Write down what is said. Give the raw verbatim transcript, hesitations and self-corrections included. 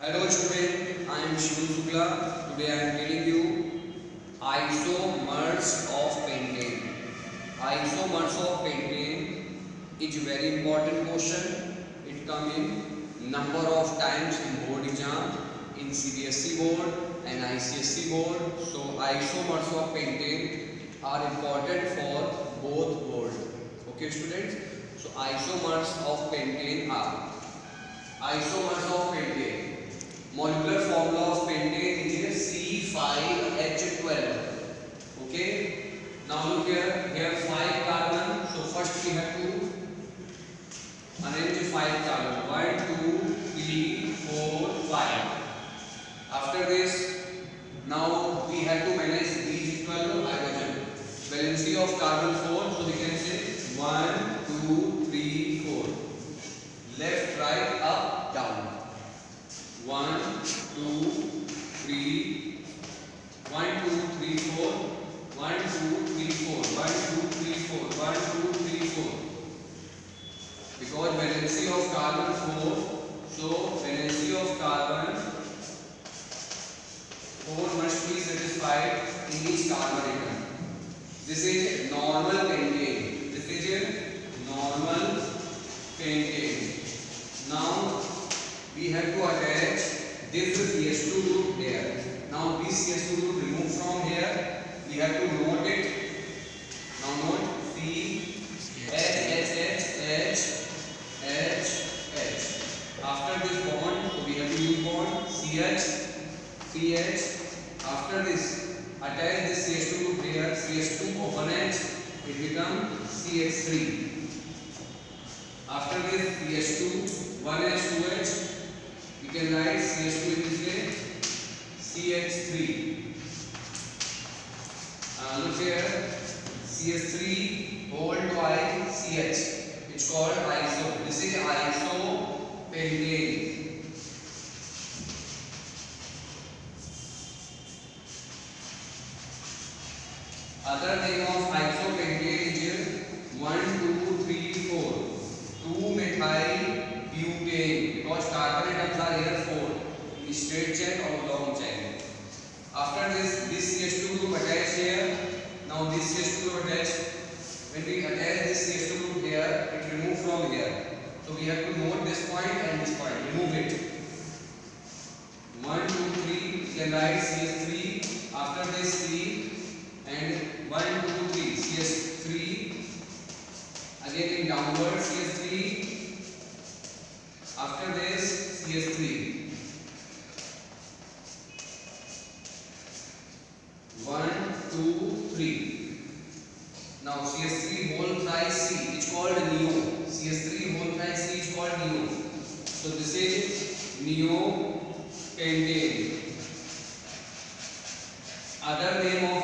Hello student, I am Shivu Shukla. Today I am telling you isomers of pentane. Isomers of pentane is a very important question. It comes in number of times in board exam, in C B S E board and I C S E board. So isomers of pentane are important for both boards. Okay students. So isomers of pentane are isomers of pentane. Molecular formula of pentane is C five H twelve. Okay. Now look here. We have five carbon. So first we have to arrange five carbon. One, two, three, four, five. After this, now we have to manage these equal to hydrogen. Valency of carbon four. So we can say one, two, three, four. Left, right, up, down. One, two, three, one, two, three, four, one, two, three, four, one, two, three, four, one, two, three, four. Because valency of carbon four, so valency of carbon four must be satisfied in each carbon atom. This is normal pentane. This is normal pentane. Now we have to attach this C H two group here. Now this C H two group remove from here. We have to note it. Now note C H H H H H H. After this bond, so we have to use bond C H C H. After this, attach this C H two group here. C H two open H. It becomes C H three. After this C H two, one H, two H. You can write C H two in this way, C H three. Uh, look here, C H three whole twice C H. It's called iso. This is isopentane. Other name of isopentane is one, two, three, four. two methyl butane, because carbon atoms are here four, straight chain or long chain. After this, this C H two group attached here. Now this C H two group attached. When we attach this C H two group here, it remove from here. So we have to note this point and this point. Remove it. One, two, three. You can write C H three. After this C and one, two, three. C H three. Again in downward C H three. After this C H three. one, two, three. Now C H three whole thrice C is called neo. C H three whole thrice C is called neo. So this is neo pentane. Other name of